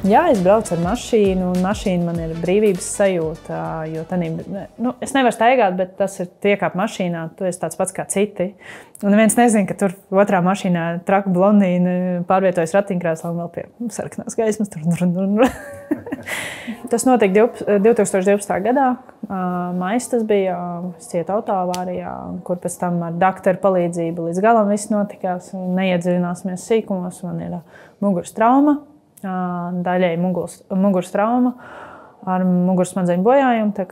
Jā, es braucu ar mašīnu, un mašīna man ir brīvības sajūta, jo es nevaru staigāt, bet tas ir tiekāp mašīnā, tu esi tāds pats kā citi. Un neviens nezina, ka tur otrā mašīnā traka blondīne pārvietojas ratiņkrēslā un vēl pie sarkanās gaismas. Tas notika 2012. gadā. Maijs tas bija, es cietu autoavārijā, kur pēc tam ar dakteru palīdzību līdz galam viss notikās. Neiedziļināsimies sīkumos, man ir muguras trauma. Daļēji muguras trauma ar muguras smadzeņu bojājumu.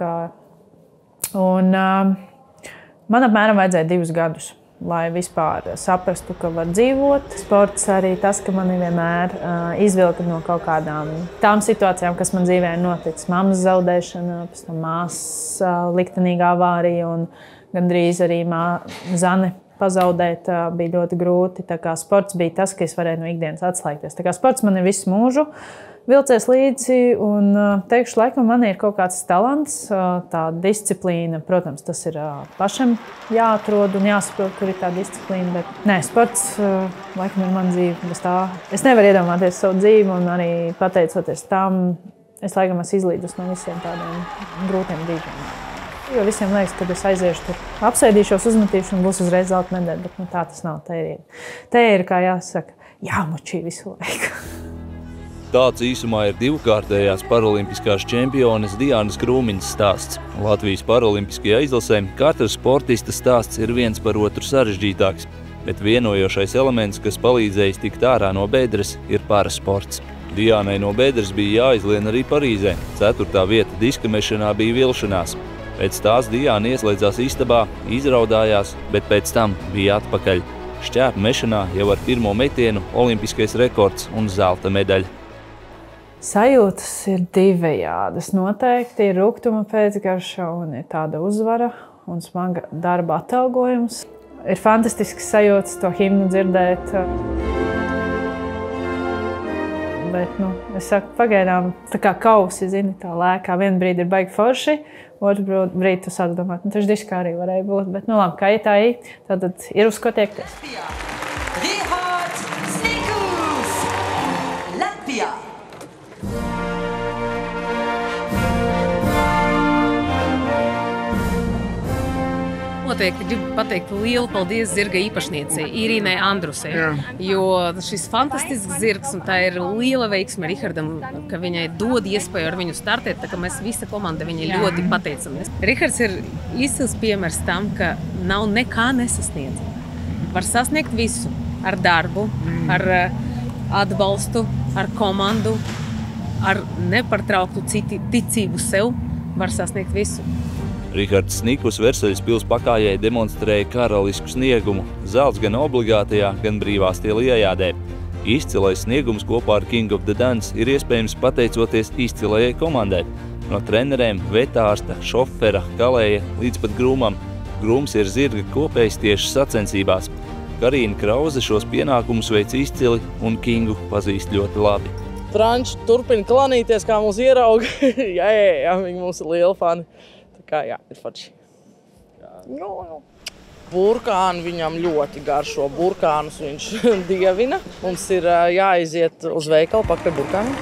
Man apmēram vajadzēja 2 gadus, lai vispār saprastu, ka var dzīvot. Sports arī tas, ka mani vienmēr izvilka no kaut kādām tām situācijām, kas man dzīvē ir noticis. Mammas zaudēšana, pēc tam māsas liktenīga avārija un gandrīz arī Zane pazaudēt bija ļoti grūti. Sports bija tas, ka es varēju no ikdienas atslēgties. Sports man ir visu mūžu vilcies līdzi un teikšu, laikam man ir kaut kāds talants, tā disciplīna. Protams, tas ir pašam jāatrod un jāsaprot, kur ir tā disciplīna, bet nē, sports laikam ir man dzīve. Bez tā es nevaru iedomāties savu dzīvi un arī pateicoties tam, es laikam esmu izlīdus no visiem tādiem grūtiem brīžiem. Jo visiem liekas, ka es aiziešu tur, apsēdīšos, uzmetīšu un būs uzreiz zelta medaļa, bet tā tas nav. Te ir, kā jāsaka, jāmučī visu laiku. Tāds īsumā ir 2-kārtējās paralimpiskās čempiones Diānas Krūmiņas stāsts. Latvijas paralimpiskajā izlasē katrs sportista stāsts ir viens par otru sarežģītāks, bet vienojošais elements, kas palīdzējis tikt ārā no bedres, ir parasports. Diānai no bedres bija jāizlien arī Parīzē. 4. vieta diska mešanā bija vilšanās. Pēc tās Diāna ieslēdzās istabā, izraudājās, bet pēc tam bija atpakaļ. Šķērpu mešanā jau ar pirmo metienu olimpiskais rekords un zelta medaļa. Sajūtas ir divējādas. Noteikti ir rūgtuma pēcgarša un ir tāda uzvara un smaga darba atalgojums. Ir fantastisks sajūtas to himnu dzirdēt. Bet, es saku, pagaidām tā kā kausi, zini, tā lēkā. Vienu brīdi ir baigi forši, otru brīdi tu sāc domāt, taču diskā arī varēja būt. Bet, labi, kā tā ir, tad ir uz ko tiekties. Rihards Snikus, Latvijā! Noteikti gribu pateikt lielu paldies zirga īpašniecei Irīnai Andrusei, jo šis fantastisks zirgs, un tā ir liela veiksme Rihardam, ka viņai dod iespēju ar viņu startēt, tā kā mēs visa komanda viņai ļoti pateicamies. Rihards ir izcils piemērs tam, ka nav nekā nesasniedzama. Var sasniegt visu ar darbu, ar atbalstu, ar komandu, ar nepārtrauktu ticību sev, var sasniegt visu. Rihards Snikus Versaļas pils pakājai demonstrēja karalisku sniegumu, zelts gan obligātajā, gan brīvā stila iejādē. Izcilais sniegums kopā ar King of the Dance ir iespējams pateicoties izcilajai komandai. No trenerēm, vetārsta, šofera, kalēja līdz pat grūmam. Grūms ir zirga kopējs tieši sacensībās. Karīna Krauze šos pienākumus veic izcili un Kingu pazīst ļoti labi. Franči turpina klanīties, kā mūs ierauga. jā, viņi mums ir lieli fani. Jā, ir forši. Burkāni viņam ļoti garšo. Burkānus viņš dievina. Mums ir jāiziet uz veikalu pakaļ burkāniem.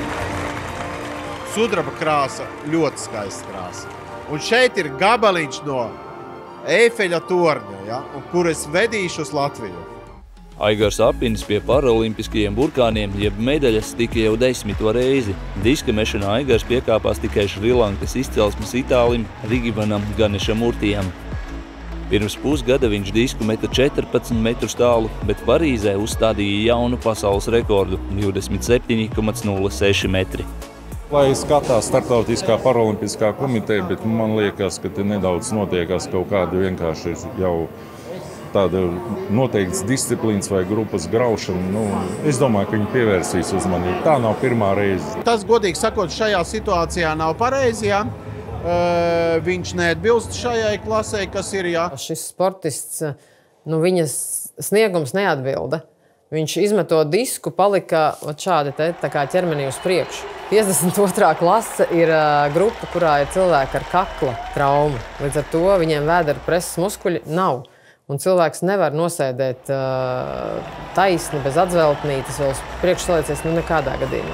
Sudraba krāsa, ļoti skaista krāsa. Un šeit ir gabaliņš no Eifeļa torņa, kur es vedīšu uz Latviju. Aigars Apinis pie paralimpiskajiem burkāniem jeb medaļas tika jau 10. reizi. Diska mešanā Aigars piekāpās tikai Šrilankas izcelsmes itālim Rigivanam Ganešamurtijam. Pirms pusgada viņš disku meta 14 metrus tālu, bet Parīzē uzstādīja jaunu pasaules rekordu – 27,06 metri. Lai skatās Startautiskā paralimpiskā komiteja, bet man liekas, ka te nedaudz notiekās kaut kāda vienkārši jau tāda noteikts disciplīnas vai grupas graušana. Es domāju, ka viņi pievērsīs uzmanību. Tā nav pirmā reize. Tas, godīgi sakot, šajā situācijā nav pareizi, jā. Viņš neatbilst šajai klasē, kas ir, jā. Šis sportists, viņas sniegums neatbilda. Viņš izmetot disku, palika šādi tā kā ķermenī uz priekšu. 52. klase ir grupa, kurā ir cilvēki ar kakla traumu. Līdz ar to viņiem vēdera preses muskuļi nav. Un cilvēks nevar nosēdēt taisni bez atzveltnītes, vēl priekšslēcies nekādā gadījumā.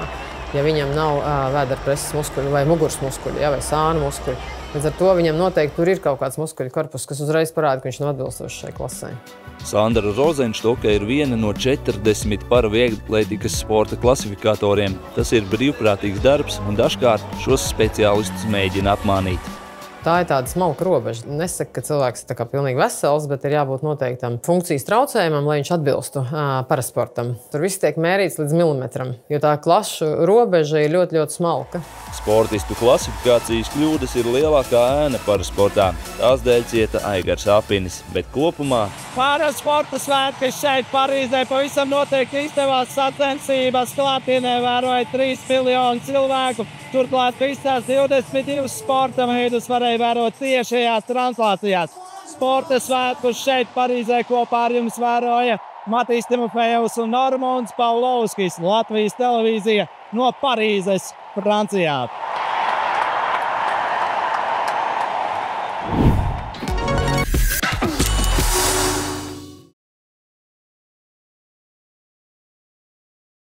ja viņam nav vēdera preses muskuļi vai muguras muskuļi, vai sānu muskuļi. Līdz ar to viņam noteikti tur ir kaut kāds muskuļu korpus, kas uzreiz parāda, ka viņš nav atbilstošs šai klasē. Sandra Rozenštoka ir viena no 40 paravieglatlētikas sporta klasifikatoriem. Tas ir brīvprātīgs darbs un dažkārt šos speciālistus mēģina apmānīt. Tā ir tāda smalka robeža. Nesaka, ka cilvēks ir tā kā pilnīgi vesels, bet ir jābūt noteiktam funkcijas traucējumam, lai viņš atbilstu parasportam. Tur viss tiek mērīts līdz milimetram, jo tā klašu robeža ir ļoti, ļoti smalka. Sportistu klasifikācijas kļūdas ir lielākā ēna parasportā. Tās dēļ cieta Aigars Apinis, bet kopumā Parasporta svētki šeit Parīzē pavisam noteikti izdevās sacensības. Klātienē vēroja 3 miljoni cilvēku. Turklāt visās 22 sporta veidus varēja vērot tiešajās translācijās. Sporta svētkus šeit Parīzē kopā ar jums vēroja Matīs Timofejevs un Normons Paulovskis, Latvijas televīzija no Parīzes, Francijā.